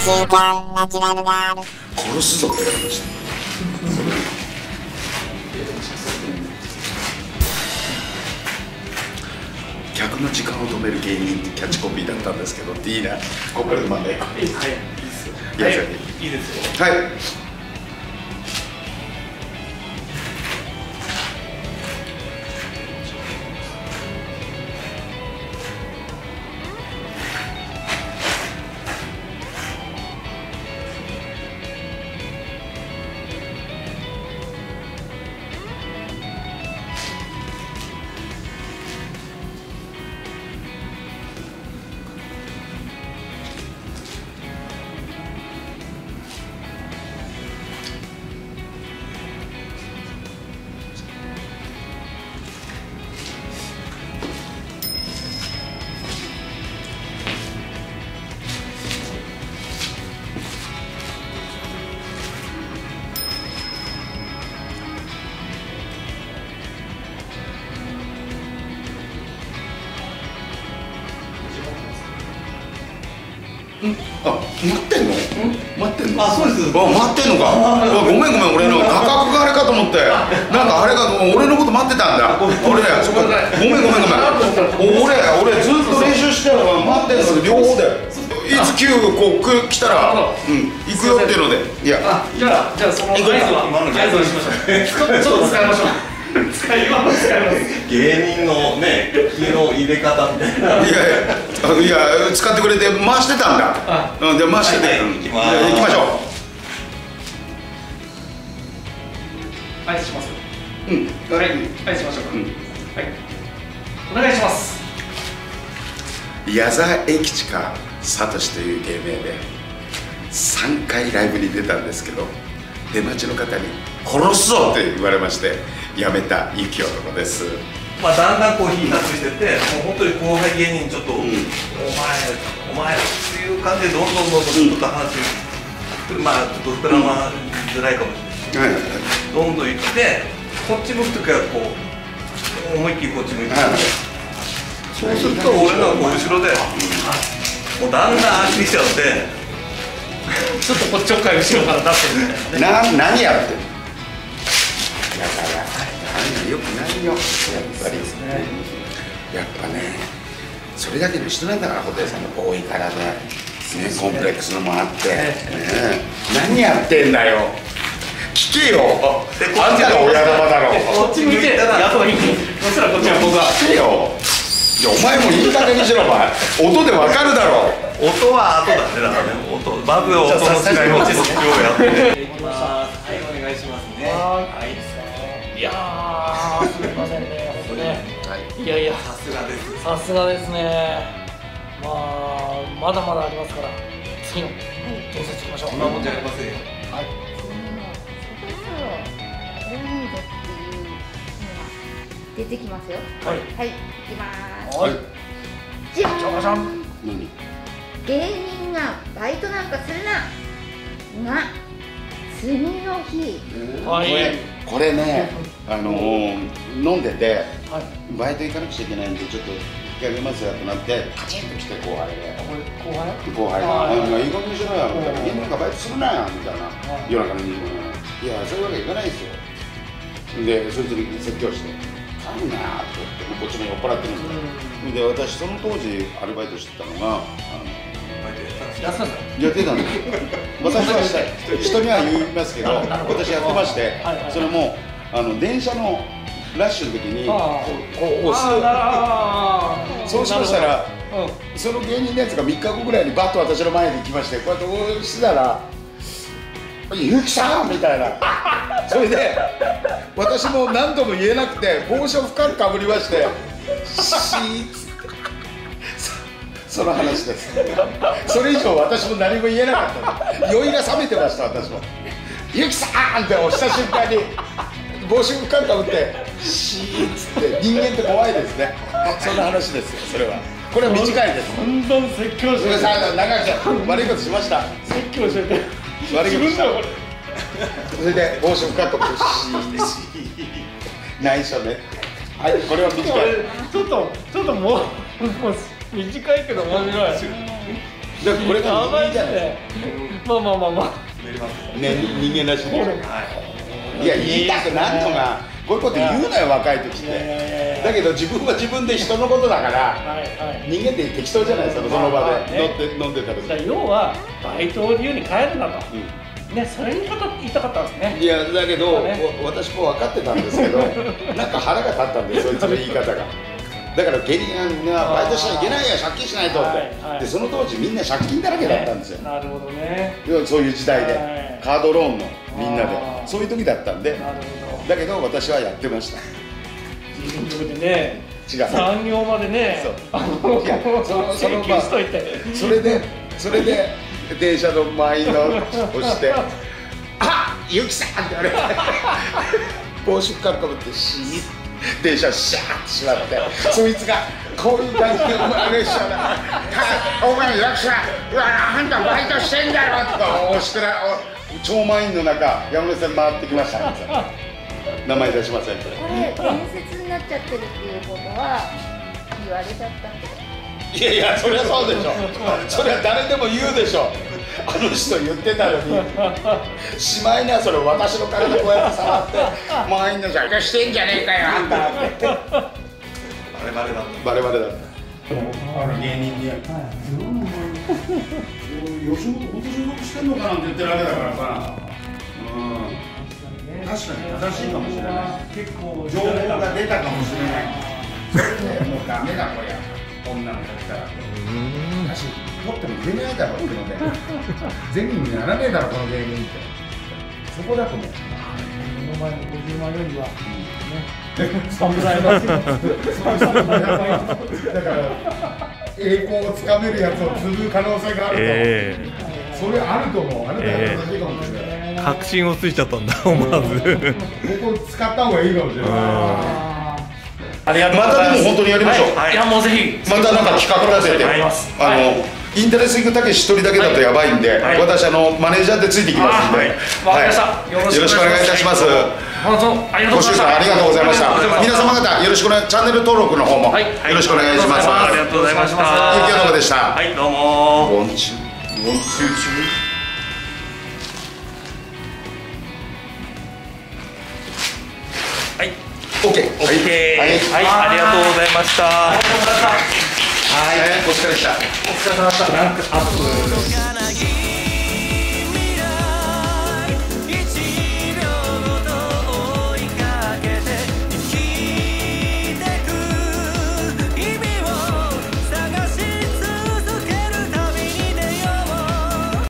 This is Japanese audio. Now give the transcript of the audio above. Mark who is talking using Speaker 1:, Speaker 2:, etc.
Speaker 1: 週刊ナチュラルガール
Speaker 2: 殺すぞって言われました。客の時間を止める芸人ってキャッチコピーだったんですけど、いいな。ここでまで。はい、いいですよ。いいですよ。はい。あ、待ってんの？待ってんの？あ、そうです。待ってんのか。ごめん俺の価格があれかと思って、なんかあれが俺のこと待ってたんだ。俺そこごめん。俺ずっと練習してるのが待ってんの両方で。いつ9こう来たら行くよっていうので。いや。じゃあその合図にしましょう。ちょっと使いましょう。
Speaker 3: 芸人のね、気の入れ方みたいな。
Speaker 2: いや使ってくれて回してたんだ。で回してて行きましょ
Speaker 4: う。合図します。はい、合図しましょうか。はい、お願いします。
Speaker 2: 矢沢永吉か聡という芸名で3回ライブに出たんですけど、出待ちの方に殺すぞって言われましてやめた雪男です。
Speaker 3: まあだんだんこう火がついてて、もう本当に後輩芸人ちょっと、お前っていう感じでどんどんちょっと話、まあちょっと膨らまづらいかもしれない。どんどん行って、こっち向くときはこう思いっきりこっち向いて、そうすると俺がこう後ろで、もうだんだん足にしちゃって、
Speaker 4: ちょっとこっちを後ろから出すみたいなね。
Speaker 2: 何やってる？だからよくないよ、やっぱり。やっぱね、それだけの人なんだから、布袋さんの多いからね、コンプレックスのもあって、何やってんだよ、聞けよ、あんたが親玉だろ。
Speaker 4: こっち向いて、やっぱいい。そしたらこっちは僕が。
Speaker 2: 聞けよ。いや、お前もいい加減にしろ、お前。音でわかるだろ。
Speaker 3: 音は後だね、だからね。まず音の違いをそっちをやって。いきます。はい、お願いしますね。はい。
Speaker 4: いやー、すみませんね、本当ね。いやいや、
Speaker 3: さすがです。
Speaker 4: さすがですね。まあ、まだまだありますから、次の調節しましょう。
Speaker 3: そんなもんじゃありませんよ。はい。
Speaker 1: 出てきますよ。はい、いきます。
Speaker 4: はい。
Speaker 1: じゃん。
Speaker 2: 何？
Speaker 1: 芸人がバイトなんかするな。が次の日。
Speaker 4: はい。
Speaker 2: これね、飲んでて、バイト行かなくちゃいけないんで、ちょっと引き上げますよってなって、カチンと来て、後輩で。後輩が、いい加減にしろよ、みたいな。芸人なんかバイトするなよ、みたいな。夜中の2時いや、そういうわけいかないですよ。で、そいつに説教して、頼むなーって言って、こっちも酔っ払ってるんですよ。で、私、その当時、アルバイトしてたのが、やってたんですよ。私は人には言いますけど、私やってまして、それも電車のラッシュの時にこう押す。そうしましたら、その芸人のやつが3日後ぐらいにバッと私の前に来まして、こうやって押したら「ゆきさん!」みたいな。それで私も何度も言えなくて帽子を深くかぶりまして「シーッ」その話です。それ以上私も何も言えなかった。酔いが冷めてました、私も。ゆきさんって押した瞬間に帽子深くかぶってシーッつって人間って怖いですね。そんな話ですよ、それは。これは短いです。
Speaker 4: どんどん説教して。
Speaker 2: 長く悪いことしました。
Speaker 4: 説教してて。
Speaker 2: 悪いことした。それで帽子深くかぶってシーッ。内緒ね。はい、これは短い。
Speaker 4: ちょっともう短いけど面白い。
Speaker 2: だからこれが人間じゃない。
Speaker 4: まあまあまあまあ。
Speaker 2: ね、人間らしい。いや、言いたくなるのが、こういうこと言うなよ、若い時って。だけど自分は自分で人のことだから、人間って適当じゃないですか、その場で飲んでたら。
Speaker 4: 要は、バイトを理由に帰るなと。ね、それに言いたかったんですね。
Speaker 2: いや、だけど、私も分かってたんですけど、なんか腹が立ったんで、そいつの言い方が。だからゲリランがバイトしちゃいけないよ、借金しないとって、でその当時みんな借金だらけだったんですよ。
Speaker 4: なるほどね。
Speaker 2: そういう時代で、カードローンのみんなで、そういう時だったんで、だけど私はやってました。
Speaker 4: 自分でね、
Speaker 2: 違う。
Speaker 4: 産業までね、請求しといて、
Speaker 2: それで電車の満員の押して「あっゆきさん!」って言われて帽子かっかぶって電車シャーってしまって、そいつがこういう感じで「お前列車だお前役者あんたバイトしてんだろ!」とか押してら超満員の中山根さん回ってきましたんですよ。名前出しませんけど、
Speaker 1: これ伝説になっちゃってるっていうことは言われちゃったんです。
Speaker 2: いやいや、そりゃそうでしょ。それは誰でも言うでしょ。あの人言ってたのにしまいな、それ私の体こうやって触って「満員のじゃしてんじゃねえかよあんた」ってバレバレだった。バレバレだった。芸人に吉本本当所属してんのかなんて言ってるわけだからさ、確かに正しいかもしれない。結構情報が出たかもしれない。もうダメだこりゃ、こんなのやったら。だし、取ってもくれないだろってので、銭にならねえだろこの芸人って。そこだと思う。
Speaker 4: 目の前の50万よりは侍だ。
Speaker 2: だから栄光をつかめるやつを継ぐ可能性があると。それあると思う。あなたが正しいかもしれない。
Speaker 5: 確信をついちゃったんだ、思わず。
Speaker 2: ここ使った方がいいかもしれない。
Speaker 4: ありがとうございます。
Speaker 2: またでも本当にやりましょう。
Speaker 4: いやもうぜひ。
Speaker 2: またなんか企画立てて、インテレスティングたけし一人だけだとやばいんで、私マネージャーでついてきますんで。
Speaker 4: わかりました。
Speaker 2: よろしくお願いいたします。
Speaker 4: 本当ありがとうございました。
Speaker 2: ありがとうございました。皆様方よろしくお願い、チャンネル登録の方もよろしくお願いします。
Speaker 3: ありがとうございました。
Speaker 2: ゆきおのぶでした。
Speaker 3: はい、どうも。
Speaker 2: ウォンチュー、ウォンチュー。
Speaker 3: はい、
Speaker 2: オッケー、
Speaker 3: オッケー、はい、ありがとうございました。
Speaker 2: はい、お疲れでした。
Speaker 4: お疲れ様でした。ランクアップ。